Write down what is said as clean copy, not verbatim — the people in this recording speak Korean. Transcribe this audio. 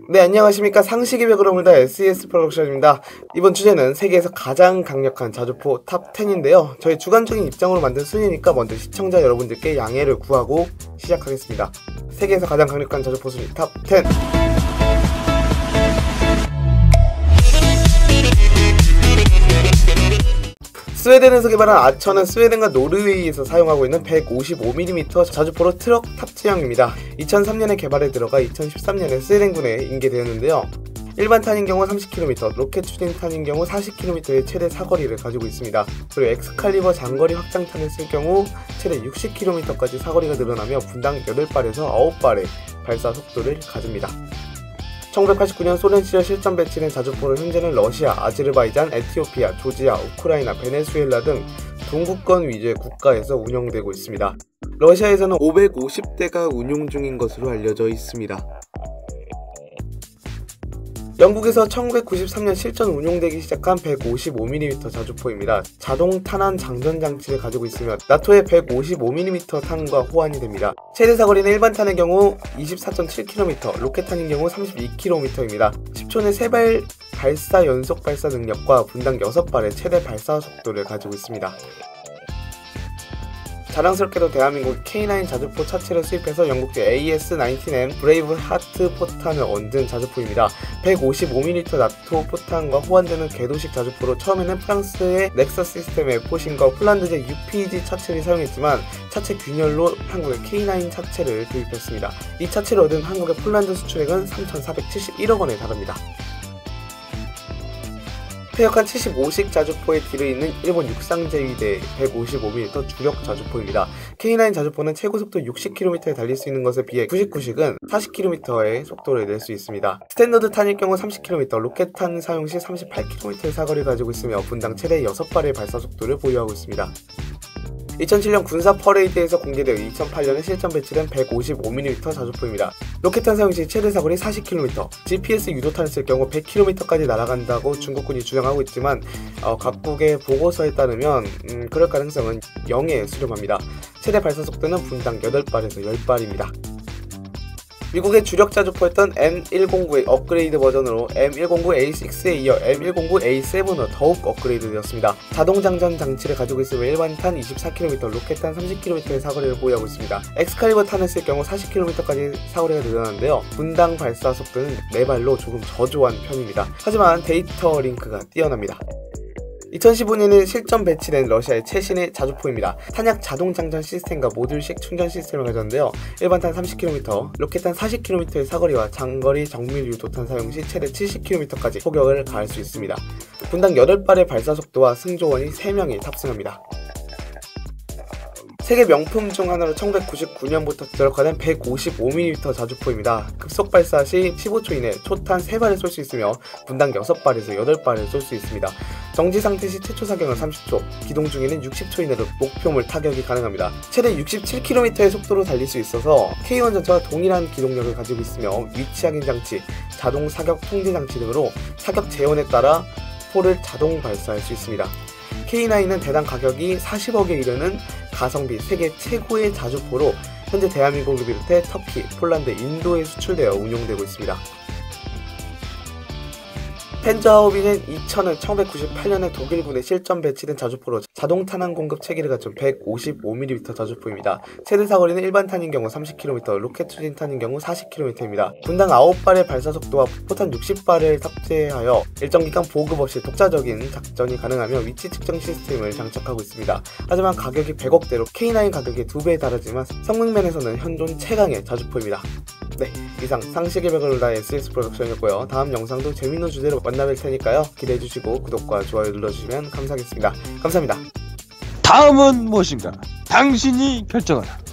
네, 안녕하십니까. 상식의 벽을 허물다 SES 프로덕션입니다. 이번 주제는 세계에서 가장 강력한 자주포 탑 10인데요. 저희 주관적인 입장으로 만든 순위니까 먼저 시청자 여러분들께 양해를 구하고 시작하겠습니다. 세계에서 가장 강력한 자주포 순위 탑 10. 스웨덴에서 개발한 아처는 스웨덴과 노르웨이에서 사용하고 있는 155mm 자주포로 트럭 탑재형입니다. 2003년에 개발에 들어가 2013년에 스웨덴군에 인계되었는데요. 일반 탄인 경우 30km, 로켓 추진 탄인 경우 40km의 최대 사거리를 가지고 있습니다. 그리고 엑스칼리버 장거리 확장탄을 쓸 경우 최대 60km까지 사거리가 늘어나며 분당 8발에서 9발의 발사 속도를 가집니다. 1989년 소련 시절 실전 배치된 자주포는 현재는 러시아, 아제르바이잔, 에티오피아, 조지아, 우크라이나, 베네수엘라 등 동구권 위주의 국가에서 운영되고 있습니다. 러시아에서는 550대가 운용 중인 것으로 알려져 있습니다. 영국에서 1993년 실전 운용되기 시작한 155mm 자주포입니다. 자동 탄환 장전 장치를 가지고 있으며 나토의 155mm 탄과 호환이 됩니다. 최대 사거리는 일반 탄의 경우 24.7km, 로켓 탄인 경우 32km입니다. 10초 내 3발 발사 연속 발사 능력과 분당 6발의 최대 발사 속도를 가지고 있습니다. 자랑스럽게도 대한민국 K9 자주포 차체를 수입해서 영국제 AS-19M 브레이브 하트 포탄을 얹은 자주포입니다. 155mm 나토 포탄과 호환되는 궤도식 자주포로 처음에는 프랑스의 넥서 시스템의 포신과 폴란드제 UPG 차체를 사용했지만 차체 균열로 한국의 K9 차체를 도입했습니다. 이 차체를 얻은 한국의 폴란드 수출액은 3,471억 원에 달합니다. 폐역한 75식 자주포의 뒤를 잇는 일본 육상제위대 155mm 주력 자주포입니다. K9 자주포는 최고속도 60km에 달릴 수 있는 것에 비해 99식은 40km의 속도를 낼 수 있습니다. 스탠더드 탄일 경우 30km, 로켓 탄 사용 시 38km의 사거리를 가지고 있으며 분당 최대 6발의 발사 속도를 보유하고 있습니다. 2007년 군사 퍼레이드에서 공개되어 2008년에 실전 배치된 155mm 자주포입니다. 로켓탄 사용 시 최대 사거리 40km, GPS 유도탄을 쓸 경우 100km까지 날아간다고 중국군이 주장하고 있지만 각국의 보고서에 따르면 그럴 가능성은 0에 수렴합니다. 최대 발사 속도는 분당 8발에서 10발입니다. 미국의 주력 자주포였던 M109의 업그레이드 버전으로 M109A6에 이어 M109A7으로 더욱 업그레이드 되었습니다. 자동 장전 장치를 가지고 있으며 일반 탄 24km, 로켓 탄 30km의 사거리를 보유하고 있습니다. 엑스칼리버 탄을 쓸 경우 40km까지 사거리가 늘어나는데요. 분당 발사 속도는 4발로 조금 저조한 편입니다. 하지만 데이터 링크가 뛰어납니다. 2015년에 실전 배치된 러시아의 최신의 자주포입니다. 탄약 자동 장전 시스템과 모듈식 충전 시스템을 가졌는데요. 일반 탄 30km, 로켓 탄 40km의 사거리와 장거리 정밀 유도탄 사용 시 최대 70km까지 포격을 가할 수 있습니다. 분당 8발의 발사 속도와 승조원이 3명이 탑승합니다. 세계 명품 중 하나로 1999년부터 제작된 155mm 자주포입니다. 급속 발사 시 15초 이내 초탄 3발을 쏠 수 있으며 분당 6발에서 8발을 쏠 수 있습니다. 정지 상태 시 최초 사격은 30초, 기동 중에는 60초 이내로 목표물 타격이 가능합니다. 최대 67km의 속도로 달릴 수 있어서 K1 전차와 동일한 기동력을 가지고 있으며 위치 확인 장치, 자동 사격 통제 장치 등으로 사격 재원에 따라 포를 자동 발사할 수 있습니다. K9은 대당 가격이 40억에 이르는 가성비 세계 최고의 자주포로 현재 대한민국을 비롯해 터키, 폴란드, 인도에 수출되어 운용되고 있습니다. 펜저하우비는 1998년에 독일군에 실전 배치된 자주포로 자동 탄환 공급 체계를 갖춘 155mm 자주포입니다. 최대 사거리는 일반 탄인 경우 30km, 로켓 추진 탄인 경우 40km입니다. 분당 9발의 발사 속도와 포탄 60발을 탑재하여 일정 기간 보급 없이 독자적인 작전이 가능하며 위치 측정 시스템을 장착하고 있습니다. 하지만 가격이 100억대로 K9 가격의 2배에 달하지만 성능면에서는 현존 최강의 자주포입니다. 네, 이상 상식의 벽을 올다 SES 프로덕션이었고요. 다음 영상도 재밌는 주제로 만나뵐 테니까요. 기대해주시고 구독과 좋아요 눌러주시면 감사하겠습니다. 감사합니다. 다음은 무엇인가? 당신이 결정하라.